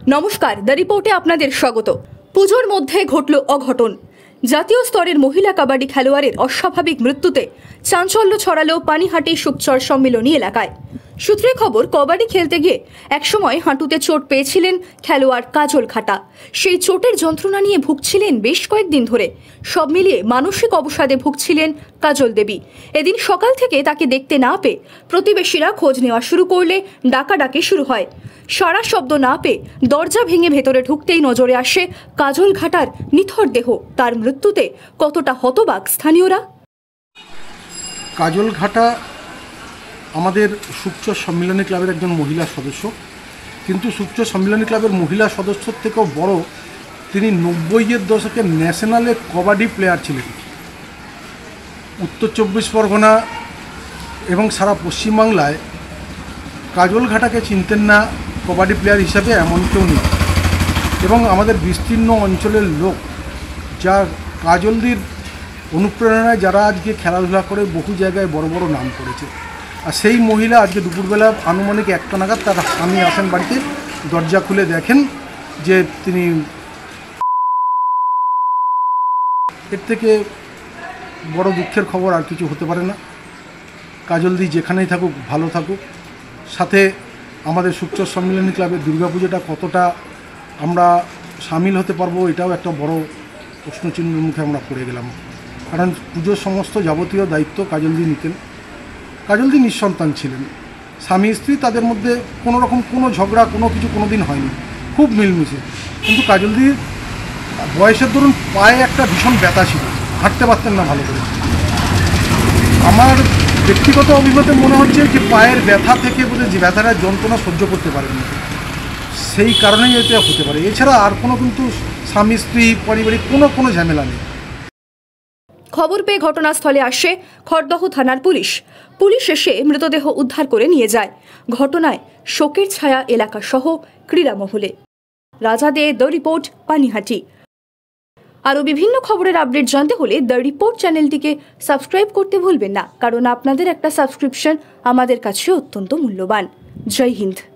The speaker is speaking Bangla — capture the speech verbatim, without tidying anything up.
নমস্কার, দ্য রিপোর্টে আপনাদের স্বাগত। পুজোর মধ্যে ঘটল অঘটন। জাতীয় স্তরের মহিলা কাবাডি খেলোয়াড়ের অস্বাভাবিক মৃত্যুতে চাঞ্চল্য ছড়ালো পানিহাটি সুকচর সম্মিলনী এলাকায়। সূত্রে খবর, কবাডি খেলতে গিয়ে একসময় হাঁটুতে চোট পেয়েছিলেন খেলোয়াড় কাজল খাটা। সেই চোটের যন্ত্রণা নিয়ে ভুগছিলেন বেশ কয়েকদিন ধরে। সব মিলিয়ে মানসিক অবসাদে ভুগছিলেন কাজল দেবী। এদিন সকাল থেকে তাকে দেখতে না পেয়ে প্রতিবেশীরা খোঁজ নেওয়া শুরু করলে ডাকাডাকি শুরু হয়। সারা শব্দ না পেয়ে দরজা ভেঙে ভেতরে ঢুকতেই নজরে আসে কাজল ঘাটার নিথর দেহ। তার মৃত্যুতে কতটা হতবাক স্থানীয়রা। কাজল ঘাটা আমাদের সুকচর সম্মিলনী ক্লাবের একজন মহিলা সদস্য, কিন্তু সুকচর সম্মিলনী ক্লাবের মহিলা সদস্যর থেকেও বড়, তিনি নব্বইয়ের দশকের ন্যাশনালে কবাডি প্লেয়ার ছিলেন। উত্তর চব্বিশ পরগনা এবং সারা পশ্চিমবাংলায় কাজল ঘাটাকে চিনতেন না কবাডি প্লেয়ার হিসাবে এমন কেউ নেই। এবং আমাদের বিস্তীর্ণ অঞ্চলের লোক, যা কাজলদির অনুপ্রেরণায় যারা আজকে খেলাধুলা করে বহু জায়গায় বড় বড় নাম করেছে। আর সেই মহিলা আজকে দুপুরবেলা আনুমানিক একটা নাগাদ তার স্বামী আসেন বাড়িতে, দরজা খুলে দেখেন যে তিনি, এর থেকে বড় দুঃখের খবর আর কিছু হতে পারে না। কাজলদি যেখানেই থাকুক ভালো থাকুক। সাথে আমাদের সুকচর সম্মিলনী ক্লাবের দুর্গাপুজোটা কতটা আমরা সামিল হতে পারবো, এটাও একটা বড় প্রশ্নচিহ্নের মুখে আমরা পড়ে গেলাম। কারণ পুজোর সমস্ত যাবতীয় দায়িত্ব কাজলদি নিতেন। কাজলদি নিঃসন্তান ছিলেন, স্বামী স্ত্রী, তাদের মধ্যে কোনো রকম কোনো ঝগড়া কোনো কিছু কোনো দিন হয়নি, খুব মিলমিশে। কিন্তু কাজলদির বয়সের দরুন পায়ে একটা ভীষণ ব্যথা ছিল, হাঁটতে পারতেন না ভালো করে। আমার ব্যক্তিগত অভিজ্ঞতা মনে হচ্ছে যে পায়ের ব্যথা থেকে বোধহয় যে ব্যথাটা যন্ত্রণা সহ্য করতে পারেনি, সেই কারণেই এটা হতে পারে। এছাড়া আর কোনো কিন্তু স্বামী স্ত্রী পারিবারিক কোনো কোনো ঝামেলা নেই। খবর পেয়ে ঘটনাস্থলে আসে খড়দহ থানার পুলিশ। পুলিশ এসে মৃতদেহ উদ্ধার করে নিয়ে যায়। ঘটনায় শোকের ছায়া এলাকা সহ ক্রীড়া মহলে। রাজা দে, দ্য রিপোর্ট, পানিহাটি। আরও বিভিন্ন খবরের আপডেট জানতে হলে দ্য রিপোর্ট চ্যানেলটিকে সাবস্ক্রাইব করতে ভুলবেন না, কারণ আপনাদের একটা সাবস্ক্রিপশন আমাদের কাছে অত্যন্ত মূল্যবান। জয় হিন্দ।